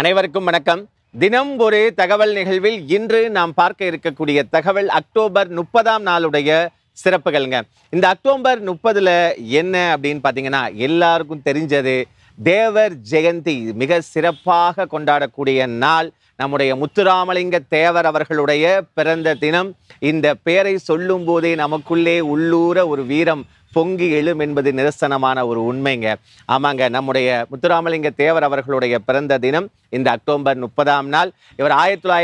அனைவருக்கும் வணக்கம். தினம் ஒரு தகவல் நிகழ்வில் இன்று நாம் பார்க்க இருக்கக்கூடிய தகவல் அக்டோபர் 30ஆம் நாளுடைய சிறப்புகள்ங்க. இந்த அக்டோபர் 30ல என்ன அப்படின்னு பார்த்தீங்கன்னா, எல்லாருக்கும் தெரிஞ்சது தேவர் ஜெயந்தி மிக சிறப்பாக கொண்டாடக்கூடிய நாள். நம்முடைய முத்துராமலிங்க தேவர் அவர்களுடைய பிறந்த தினம். இந்த பெயரை சொல்லும் போதே நமக்குள்ளே உள்ளூர ஒரு வீரம் பொங்கி எழும் என்பது நிரசனமான ஒரு உண்மைங்க. ஆமாங்க, நம்முடைய முத்துராமலிங்க தேவர் அவர்களுடைய பிறந்த தினம் இந்த அக்டோபர் 30ஆம் நாள். இவர்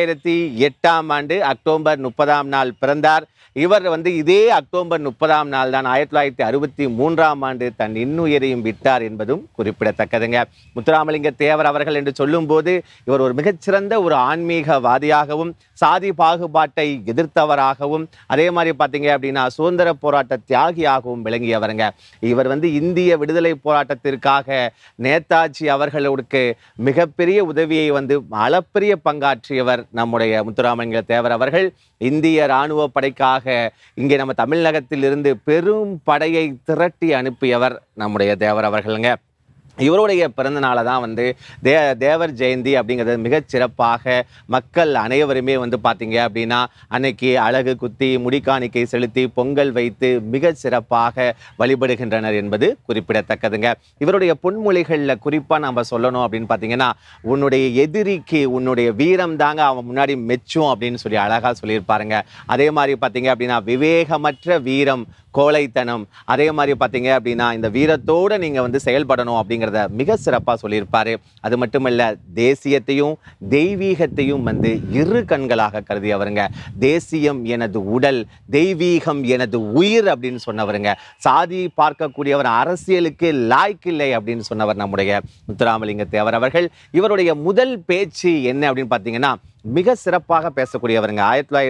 1908ஆம் ஆண்டு அக்டோபர் 30ஆம் நாள் பிறந்தார். இவர் இதே அக்டோபர் 30ஆம் நாள் தான் 1963ஆம் ஆண்டு தன் இன்னுயிரையும் விட்டார் என்பதும் குறிப்பிடத்தக்கதுங்க. முத்துராமலிங்க தேவர் அவர்கள் என்று சொல்லும் போது இவர் ஒரு மிகச்சிறந்த ஒரு ஆன்மீகவாதியாகவும் சாதி பாகுபாட்டை எதிர்த்தவராகவும் அதே மாதிரி பார்த்தீங்க அப்படின்னா சுதந்திர போராட்ட தியாகியாகவும் விளங்கியவருங்க. இவர் இந்திய விடுதலை போராட்டத்திற்காக நேதாஜி அவர்களுக்கு மிகப்பெரிய உதவியை அளப்பரிய பங்காற்றியவர் நம்முடைய முத்துராமலிங்க தேவர் அவர்கள். இந்திய இராணுவ படைக்காக இங்கே நம்ம தமிழகத்தில் இருந்து பெரும் படையை திரட்டி அனுப்பியவர் நம்முடைய தேவர் அவர்களுங்க. இவருடைய பிறந்த நாளை தான் தேவர் ஜெயந்தி அப்படிங்கிறது மிகச் சிறப்பாக மக்கள் அனைவருமே பார்த்தீங்க அப்படின்னா அன்னைக்கு அழகு குத்தி முடிக்காணிக்கை செலுத்தி பொங்கல் வைத்து மிகச் சிறப்பாக வழிபடுகின்றனர் என்பது குறிப்பிடத்தக்கதுங்க. இவருடைய பொன்மொழிகளில் குறிப்பாக நம்ம சொல்லணும் அப்படின்னு பார்த்தீங்கன்னா, உன்னுடைய எதிரிக்கு உன்னுடைய வீரம் தாங்க அவன் முன்னாடி மெச்சும் அப்படின்னு சொல்லி அழகாக சொல்லியிருப்பாருங்க. அதே மாதிரி பார்த்தீங்க அப்படின்னா விவேகமற்ற வீரம் கோழைத்தனம், அதே மாதிரி பார்த்தீங்க அப்படின்னா இந்த வீரத்தோடு நீங்கள் செயல்படணும் அப்படிங்கிறத மிக சிறப்பாக சொல்லியிருப்பார். அது மட்டுமல்ல, தேசியத்தையும் தெய்வீகத்தையும் இரு கண்களாக கருதியவருங்க. தேசியம் எனது உடல், தெய்வீகம் எனது உயிர் அப்படின்னு சொன்னவருங்க. சாதி பார்க்கக்கூடியவர் அரசியலுக்கு லாய்க்கில்லை அப்படின்னு சொன்னவர் நம்முடைய முத்துராமலிங்க தேவர் அவர்கள். இவருடைய முதல் பேச்சு என்ன அப்படின்னு பார்த்தீங்கன்னா, மிக சிறப்பாக பேசக்கூடியவருங்க.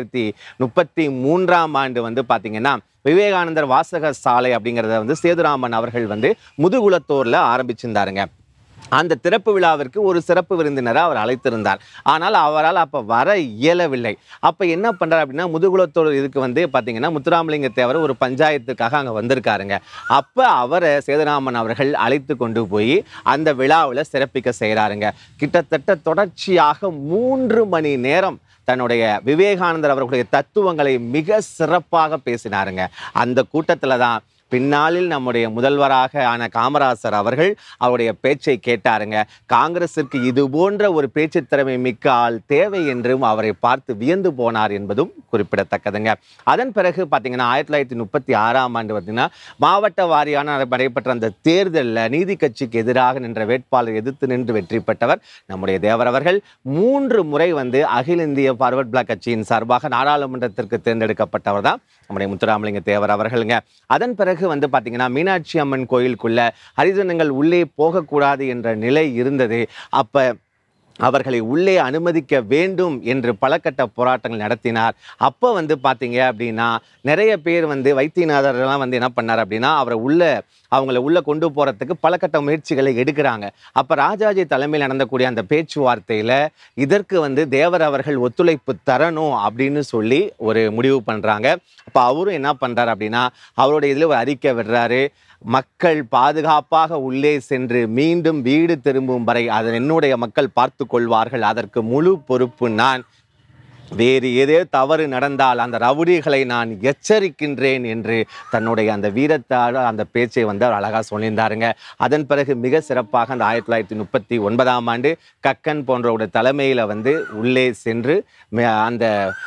1933ஆம் ஆண்டு பார்த்தீங்கன்னா விவேகானந்தர் வாசக சாலை அப்படிங்கிறத சேதுராமன் அவர்கள் முதுகுளத்தூர்ல ஆரம்பிச்சிருந்தாருங்க. அந்த திறப்பு விழாவிற்கு ஒரு சிறப்பு விருந்தினரை அவர் அழைத்திருந்தார். ஆனால் அவரால் அப்போ வர இயலவில்லை. அப்போ என்ன பண்ணுறார் அப்படின்னா, முதுகுளத்தூர் இதுக்கு பார்த்தீங்கன்னா முத்துராமலிங்க தேவர் ஒரு பஞ்சாயத்துக்காக அங்கே வந்திருக்காருங்க. அப்போ அவரை சேதுராமன் அவர்கள் அழைத்து கொண்டு போய் அந்த விழாவில் சிறப்பிக்க செய்கிறாருங்க. கிட்டத்தட்ட தொடர்ச்சியாக 3 மணி நேரம் தன்னுடைய விவேகானந்தர் அவர்களுடைய தத்துவங்களை மிக சிறப்பாக பேசினாருங்க. அந்த கூட்டத்தில் தான் பின்னாளில் நம்முடைய முதல்வராக ஆன காமராசர் அவர்கள் அவருடைய பேச்சை கேட்டாருங்க. காங்கிரசிற்கு இது போன்ற ஒரு பேச்சு திறமை மிக்க ஆள் தேவை என்றும் அவரை பார்த்து வியந்து போனார் என்பதும் குறிப்பிடத்தக்கதுங்க. அதன் பிறகு பார்த்தீங்கன்னா 1936ஆம் ஆண்டு பார்த்தீங்கன்னா மாவட்ட வாரியான நடைபெற்ற அந்த தேர்தலில் நீதி கட்சிக்கு எதிராக நின்ற வேட்பாளர் எதிர்த்து நின்று வெற்றி பெற்றவர் நம்முடைய தேவர் அவர்கள். 3 முறை அகில இந்திய பார்வர்ட் பிளாக் கட்சியின் சார்பாக நாடாளுமன்றத்திற்கு தேர்ந்தெடுக்கப்பட்டவர் தான் நம்முடைய முத்துராமலிங்க தேவர் அவர்களுங்க. அதன் பிறகு பார்த்தீங்கன்னா மீனாட்சி அம்மன் கோயிலுக்குள்ள ஹரிஜனங்கள் உள்ளே போகக்கூடாது என்ற நிலை இருந்தது. அப்ப அவர்களை உள்ளே அனுமதிக்க வேண்டும் என்று பல கட்ட போராட்டங்கள் நடத்தினார். அப்போ பார்த்தீங்க அப்படின்னா நிறைய பேர் வைத்தியநாதர்லாம் என்ன பண்ணார் அப்படின்னா அவங்கள உள்ள கொண்டு போகிறதுக்கு பல கட்ட முயற்சிகளை எடுக்கிறாங்க. அப்போ ராஜாஜி தலைமையில் நடந்தக்கூடிய அந்த பேச்சுவார்த்தையில் இதற்கு தேவர் அவர்கள் ஒத்துழைப்பு தரணும் அப்படின்னு சொல்லி ஒரு முடிவு பண்ணுறாங்க. அப்போ அவரும் என்ன பண்ணுறாரு அப்படின்னா அவருடைய இதில் ஒரு அறிக்கை விடுறாரு. மக்கள் பாதுகாப்பாக உள்ளே சென்று மீண்டும் வீடு திரும்பும் வரை அதை என்னுடைய மக்கள் பார்த்து கொள்வார்கள். அதற்கு முழு பொறுப்பு நான். வேறு ஏதே தவறு நடந்தால் அந்த ரவுடிகளை நான் எச்சரிக்கின்றேன் என்று தன்னுடைய அந்த வீரத்தால் அந்த பேச்சை அவர் அழகாக சொல்லியிருந்தாருங்க. அதன் பிறகு மிக சிறப்பாக அந்த 1939ஆம் ஆண்டு கக்கன் போன்றவருடைய தலைமையில் உள்ளே சென்று அந்த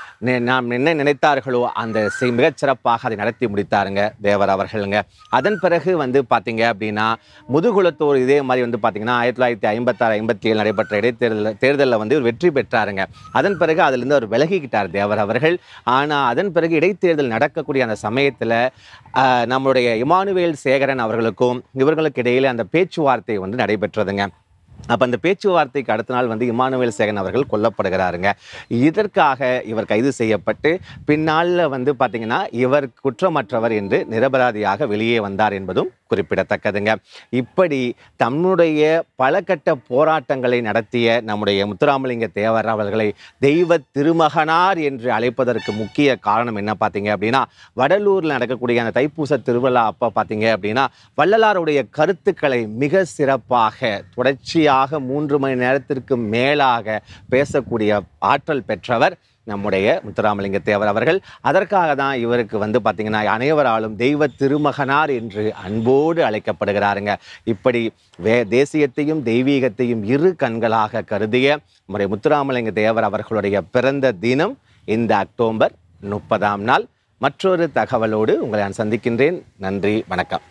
நாம் என்ன நினைத்தார்களோ அந்த மிகச்சிறப்பாக அதை நடத்தி முடித்தாருங்க தேவர் அவர்களுங்க. அதன் பிறகு பார்த்தீங்க அப்படின்னா முதுகுளத்தூர் இதே மாதிரி பார்த்தீங்கன்னா 1956-57 நடைபெற்ற தேர்தலில் வெற்றி பெற்றாருங்க. அதன் பிறகு அதிலிருந்து அவர் விலகிக்கிட்டார் தேவர் அவர்கள். ஆனால் அதன் பிறகு இடைத்தேர்தல் நடக்கக்கூடிய அந்த சமயத்தில் நம்மளுடைய இமானுவேல் சேகரன் அவர்களுக்கும் இவர்களுக்கு இடையிலே அந்த பேச்சுவார்த்தை நடைபெற்றதுங்க. அப்போ அந்த பேச்சுவார்த்தைக்கு அடுத்த நாள் இமானுவேல் சேகரன் அவர்கள் கொல்லப்படுகிறாருங்க. இதற்காக இவர் கைது செய்யப்பட்டு பின்னாளில் பார்த்தீங்கன்னா இவர் குற்றமற்றவர் என்று நிரபராதியாக வெளியே வந்தார் என்பதும் குறிப்பிடத்தக்கதுங்க. இப்படி தன்னுடைய பல கட்ட போராட்டங்களை நடத்திய நம்முடைய முத்துராமலிங்க தேவர் அவர்களை தெய்வ திருமகனார் என்று அழைப்பதற்கு முக்கிய காரணம் என்ன பார்த்தீங்க அப்படின்னா, வடலூரில் நடக்கக்கூடிய அந்த தைப்பூச திருவிழா அப்போ பார்த்தீங்க அப்படின்னா வள்ளலாருடைய கருத்துக்களை மிக சிறப்பாக தொடர்ச்சியாக தொடர்ச்சியாக 3 மணி நேரத்திற்கு மேலாக பேசக்கூடிய ஆற்றல் பெற்றவர் நம்முடைய முத்துராமலிங்க தேவர் அவர்கள். அதற்காக தான் இவருக்கு பார்த்தீங்கன்னா அனைவராலும் தெய்வ திருமகனார் என்று அன்போடு அழைக்கப்படுகிறாருங்க. இப்படி தேசியத்தையும் தெய்வீகத்தையும் இரு கண்களாக கருதிய நம்முடைய முத்துராமலிங்க தேவர் அவர்களுடைய பிறந்த தினம் இந்த அக்டோபர் 30ஆம் நாள். மற்றொரு தகவலோடு உங்களை நான் சந்திக்கின்றேன். நன்றி, வணக்கம்.